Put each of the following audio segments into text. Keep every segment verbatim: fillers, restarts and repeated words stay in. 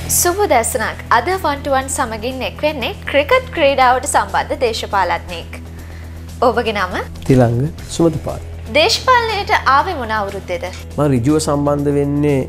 සුබ දැසනක් අද වන් ටු වන් සමගින් එක් වෙන්නේ ක්‍රිකට් ක්‍රීඩාවට සම්බන්ධ දේශපාලඥයෙක්. ඔබගේ නම? තිලංග සුමතිපාල. දේශපාලනයට ආවේ මොන අවුරුද්දේද? මම ඍජුව සම්බන්ධ වෙන්නේ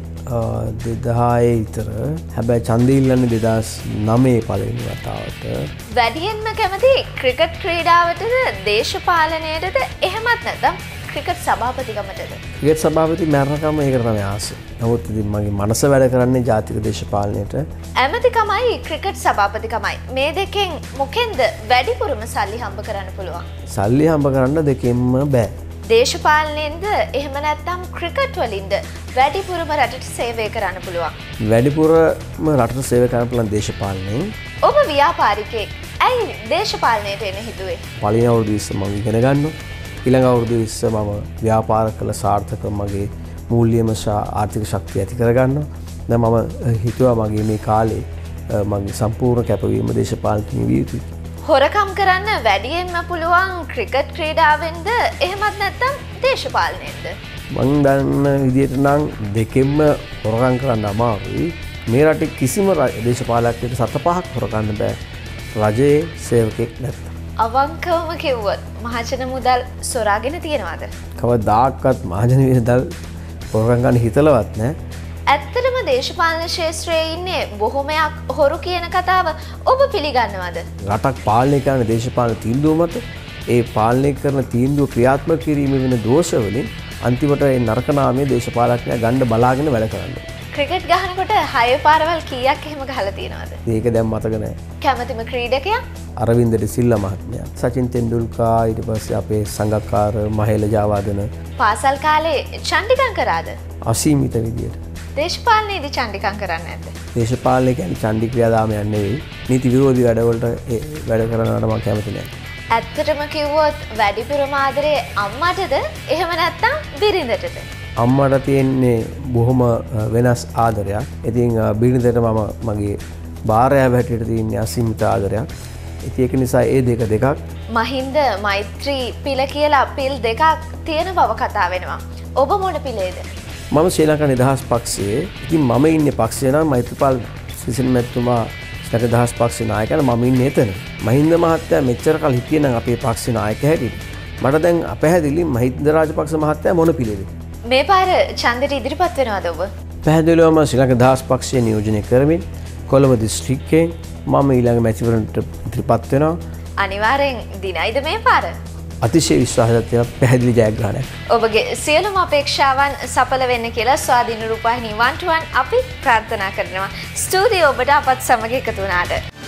දෙදාහේ විතර. හැබැයි ඡන්දය ඉල්ලන්නේ දෙදාස් නවයේ පළවෙනි වතාවට. වැඩියෙන්ම කැමති ක්‍රිකට් ක්‍රීඩාවටද දේශපාලනයටද එහෙමත් නැත්නම් ක්‍රිකට් සභාපතිකමටද? ක්‍රිකට් සභාපති මරණකම ඒකට තමයි ආසයි. නමුත් ඉතින් මගේ මනස වැඩ කරන්නේ ජාතික දේශපාලනයට. ඇමතිකමයි ක්‍රිකට් සභාපතිකමයි මේ දෙකෙන් මොකෙන්ද වැඩිපුරම සල්ලි හම්බ කරන්න පුළුවන්? සල්ලි හම්බ කරන්න දෙකෙන්ම බෑ. දේශපාලනයෙන්ද එහෙම නැත්නම් ක්‍රිකට් වලින්ද වැඩිපුරම රටට සේවය කරන්න පුළුවන්? වැඩිපුරම රටට සේවය කරන්න පුළුවන් දේශපාලනයෙන්. ඔබ ව්‍යාපාරිකයෙක්. ඇයි දේශපාලනයට එන්න හිතුවේ? පළවෙනි අවුරුදු ඉස්සේ මම ඉගෙන ගන්නවා. ඊළඟ අවුරුදු ඉස්සේ මම ව්‍යාපාර කළ සාර්ථක මගේ මූල්‍යම ආර්ථික ශක්තිය ඇති කරගන්නවා. දැන් මම හිතුවා මගේ මේ කාලේ මගේ සම්පූර්ණ කැපවීම දේශපාලනයේ විය යුතුයි. හොරකම් කරන්න වැඩියෙන්ම පුළුවන් ක්‍රිකට් ක්‍රීඩාවෙන්ද එහෙමත් නැත්නම් දේශපාලනයෙන්ද? මම දන්න විදිහට නම් දෙකෙන්ම හොරකම් කරන්න අමාරුයි. මේ රටේ කිසිම දේශපාලකයෙකුට සත පහක් හොරකන්න බෑ රජයේ සේවකෙක් නැත්නම්. අවංකවම කිව්වොත් මහජන මුදල් සොරාගෙන තියෙනවද? කවදාකවත් මහජන මුදල් හොරකම් ගන්න හිතලවත් නැහැ. ඇත්තටම දේශපාලන ක්ෂේත්‍රයේ ඉන්නේ බොහොමයක් හොරු කියන කතාව ඔබ පිළිගන්නවද? රටක් පාලනය කරන දේශපාලන තීන්දුව මත ඒ පාලනය කරන තීන්දුව ක්‍රියාත්මක කිරීමේ වෙන දෝෂ වලින් අන්තිමට ඒ නරක නාමයේ දේශපාලකයා ගන්න බලාගෙන වැඩ කරන්නේ. ක්‍රිකට් ගහනකොට හය පාරවල් කීයක් එහෙම ගහලා තියෙනවද? ඒක දැන් මතක නැහැ. කැමතිම ක්‍රීඩකයා? අරවින්ද ඩිසිල්ලා මහත්මයා. සචින් තෙන්ඩුල්කා ඊට පස්සේ අපේ සංගක්කාර මහේල ජයවර්ධන. පාසල් කාලේ චණ්ඩිකම් කරාද? අසීමිත විදියට. දේශපාලනයේදී චණ්ඩිකම් කරන්නේ නැද්ද? දේශපාලනය කියන්නේ චණ්ඩි ක්‍රියාදාමයක් නෙවෙයි. නීති විරෝධී වැඩවලට වැඩ කරනවට මම කැමති නැහැ. ඇත්තටම කිව්වොත් වැඩිපුරම ආදරේ අම්මටද එහෙම නැත්නම් බිරිඳටද? අම්මට තියෙන්නේ බොහොම වෙනස් ආදරයක්. ඉතින් බිරිඳට මම මගේ භාර්යාව හැටියට තියෙන අසීමිත ආදරයක්. ඉතින් ඒක නිසා ඒ දෙක දෙකක්. මහින්ද මෛත්‍රී පිළ කියලා පිල් දෙකක් තියෙන බව කතා වෙනවා. ඔබ මොන පිළේද? මම ශ්‍රී ලංකා නිදහස් පක්ෂයේ. ඉතින් මම ඉන්නේ පක්ෂේ නම් මෛත්‍රීපාල සිසිල් මැතිතුමා ශ්‍රී නිදහස් පක්ෂේ නායකයා. මම ඉන්නේ එතන. මහින්ද මහත්තයා මෙච්චර කල් හිටියේ නම් අපේ පක්ෂේ නායකයා හැටියට. මට දැන් අපැහැදිලි මහින්ද රාජපක්ෂ මහත්තයා මොන පිළේද? මේ පාර ඡන්දෙට ඉදිරිපත් වෙනවද ඔබ? පැහැදිලිවම ශ්‍රී ලංකා නිදහස් පක්ෂයේ නියෝජනය කරමින් කොළඹ දිස්ත්‍රික්කයෙන් මම ඊළඟ මැතිවරණයට ඉදිරිපත් වෙනවා. අනිවාර්යෙන් දිනයිද මේ පාර? අතිශය විශ්වාසයක් තියෙන පැහැදිලි ජයග්‍රහණයක්. ඔබගේ සියලුම අපේක්ෂාවන් සඵල වෙන්න කියලා ස්වාධීන රූපවාහිනී වන් ටු වන් අපි ප්‍රාර්ථනා කරනවා. ස්තුතියි ඔබට අපත් සමග එකතු වුණාට.